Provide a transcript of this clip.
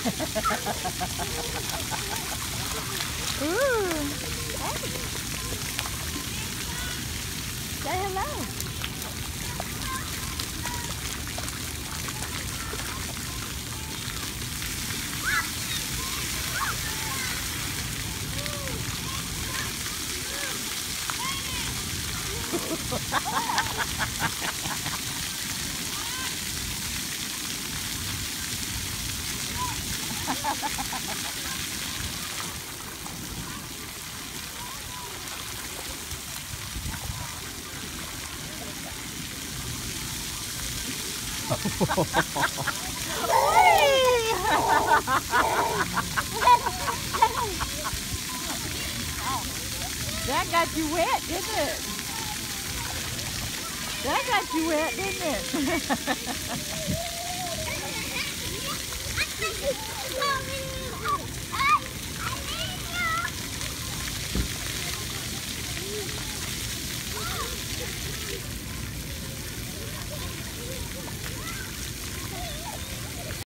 Ooh. Hey. Say hello. That got you wet, didn't it? That got you wet, didn't it?